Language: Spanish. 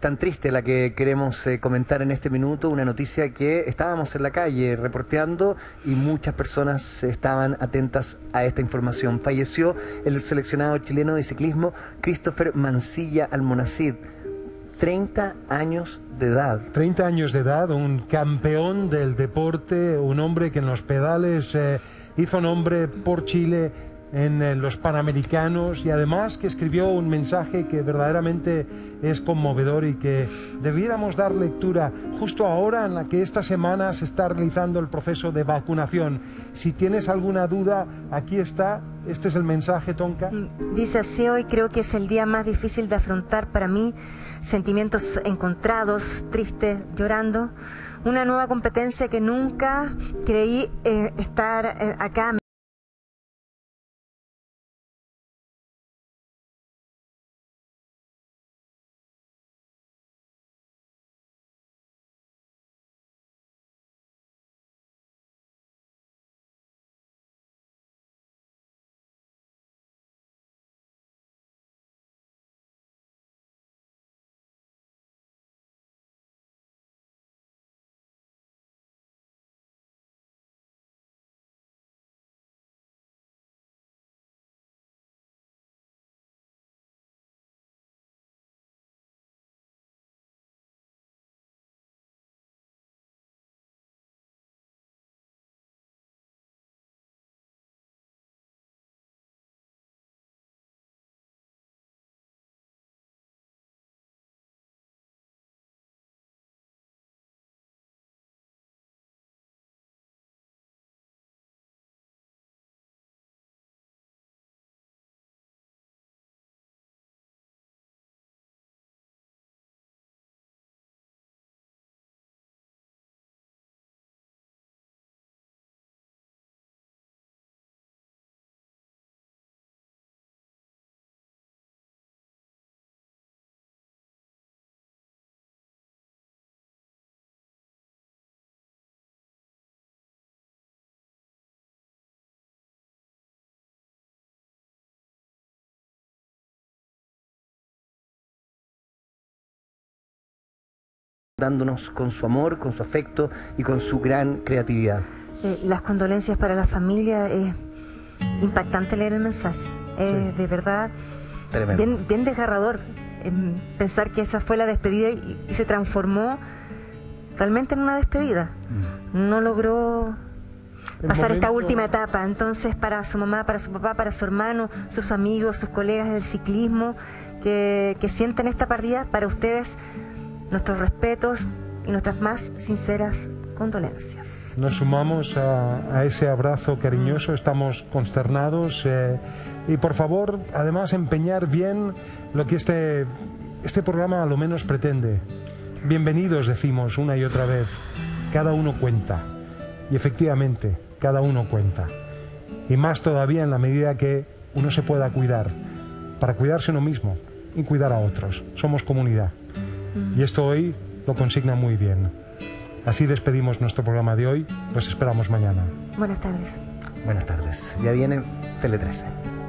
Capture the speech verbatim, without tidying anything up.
tan triste la que queremos eh, comentar en este minuto, una noticia que estábamos en la calle reporteando y muchas personas estaban atentas a esta información. Falleció el seleccionado chileno de ciclismo Christopher Mancilla Almonacid, treinta años de edad. treinta años de edad, un campeón del deporte, un hombre que en los pedales eh, hizo nombre por Chile en eh, los Panamericanos, y además que escribió un mensaje que verdaderamente es conmovedor y que debiéramos dar lectura justo ahora en la que esta semana se está realizando el proceso de vacunación. Si tienes alguna duda, aquí está, este es el mensaje, Tonka. Dice así: hoy creo que es el día más difícil de afrontar para mí, sentimientos encontrados, triste, llorando, una nueva competencia que nunca creí eh, estar eh, acá. Dándonos con su amor, con su afecto y con su gran creatividad. Eh, las condolencias para la familia, es impactante leer el mensaje, eh, sí. De verdad, tremendo. Bien, bien desgarrador, eh, pensar que esa fue la despedida y, y se transformó realmente en una despedida. Mm. No logró el pasar momento... esta última etapa. Entonces, para su mamá, para su papá, para su hermano, sus amigos, sus colegas del ciclismo que, que sienten esta partida, para ustedes, nuestros respetos y nuestras más sinceras condolencias. Nos sumamos a, a ese abrazo cariñoso, estamos consternados eh, y por favor, además, empeñar bien lo que este, este programa a lo menos pretende. Bienvenidos, decimos una y otra vez, cada uno cuenta, y efectivamente, cada uno cuenta, y más todavía en la medida que uno se pueda cuidar, para cuidarse uno mismo y cuidar a otros. Somos comunidad. Y esto hoy lo consigna muy bien. Así despedimos nuestro programa de hoy. Los esperamos mañana. Buenas tardes. Buenas tardes. Ya viene Tele trece.